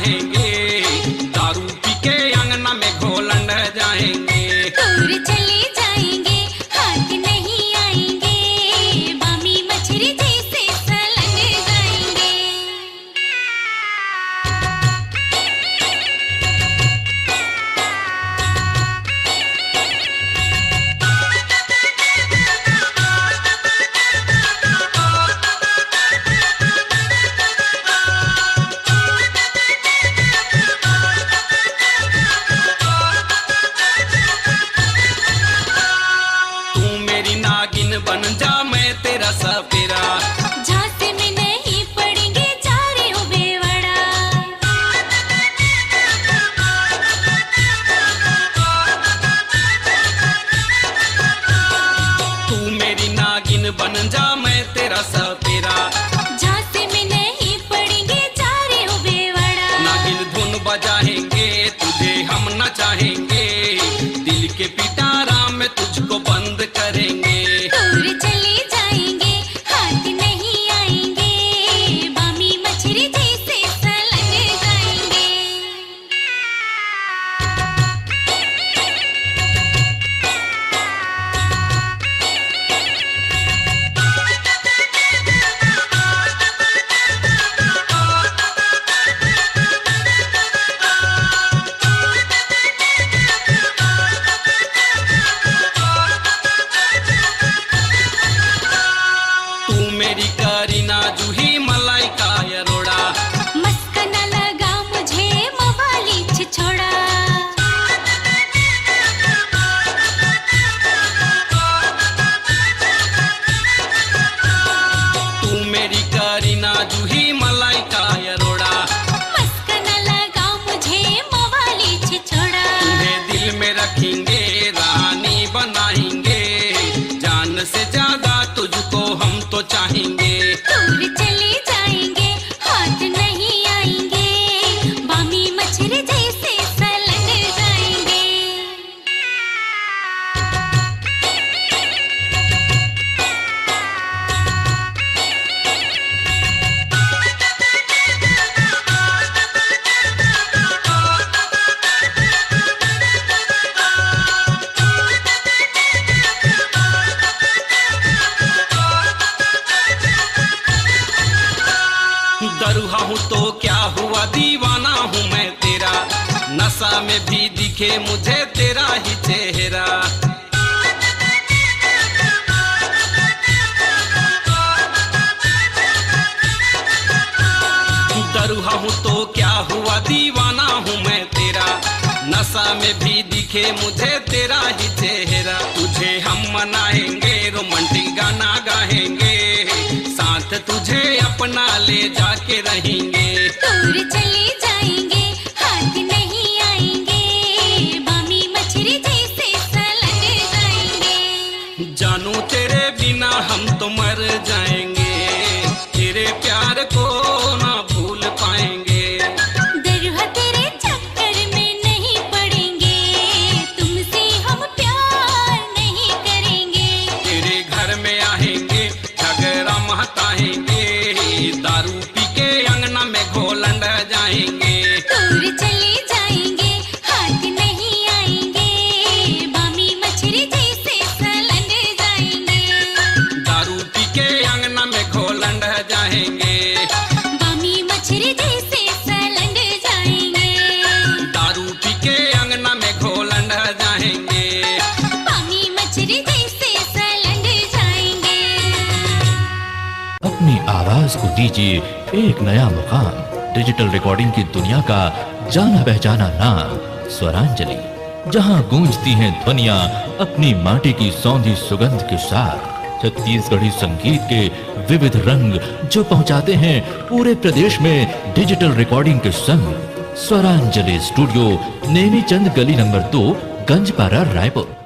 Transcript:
मनाएंगे, दारू पी के अंगना में घोलंड जाएंगे। दूर चले जाएंगे, हाथ नहीं आएंगे, बामी मछली जैसे सलन जाएंगे। बन जा मैं तेरा सपेरा, झांसे में नहीं पड़ेंगे चारे हो बेवड़ा। तू मेरी नागिन बन जा मैं तेरा सपेरा, झांसे में नहीं पड़ेंगे चारे हो बेवड़ा। नागिन धुन बजाएंगे, तुझे हम नचाएंगे, दिल के पिटारा में तुझको बंद करेंगे। दूर चले जाएंगे, हाथ नहीं आएंगे, बामी मछली जैसे सलन जाएंगे। मेरी करीना जूही मलाई का अरोड़ा, मस्का न लगा मुझे मवाली छिछोड़ा। तू मेरी करीना जूही मलाई का अरोड़ा, मस्का न लगा मुझे मवाली छिछोड़ा। तुम्हें दिल में रखेंगे, रानी बनाएंगे, जान से ज्यादा तुझको हम तो चाहेंगे। दूर चले जाएंगे, हाथ नहीं आएंगे, बामी मछली जैसे सलन जाएंगे। दरुहा हूँ तो क्या हुआ, दीवाना हूँ मैं तेरा, नशा में भी दिखे मुझे तेरा ही चेहरा। दरुहा हूँ तो क्या हुआ, दीवाना हूँ मैं तेरा, नशा में भी दिखे मुझे तेरा ही चेहरा। तुझे हम मनाएंगे, रोमांटिक गाना गाएंगे, साथ तुझे अपना ले जाके रहेंगे। दूर चले जाएंगे, हाथ नहीं आएंगे, बामी मछली जैसे सलन जाएंगे। जानू तेरे बिना हम तो मर जाएंगे, तेरे प्यार को ना भूल पाएंगे। दरुहा तेरे चक्कर में नहीं पड़ेंगे, तुमसे हम प्यार नहीं करेंगे। तेरे घर में आएंगे, झगड़ा महताएंगे, दारू पी के अंगना में घोलंड जाएंगे। दूर चले जाएंगे, हाथ नहीं आएंगे, बामी मछली जैसे सलन जाएंगे। दारू पी के अंगना में घोलंड जाएंगे, बामी मछली जैसे सलन जाएंगे। दारू पी के अंगना में घोलंड जाएंगे, बामी मछली जैसे सलन जाएंगे। अपनी आवाज को दीजिए एक नया मुकाम। डिजिटल रिकॉर्डिंग की दुनिया का जाना पहचाना नाम स्वरांजलि, जहां गूंजती हैं ध्वनियां अपनी माटी की सौंधी सुगंध के साथ। छत्तीसगढ़ी संगीत के विविध रंग जो पहुंचाते हैं पूरे प्रदेश में डिजिटल रिकॉर्डिंग के संग। स्वरांजलि स्टूडियो, नेमीचंद गली नंबर 2, गंजपारा, रायपुर।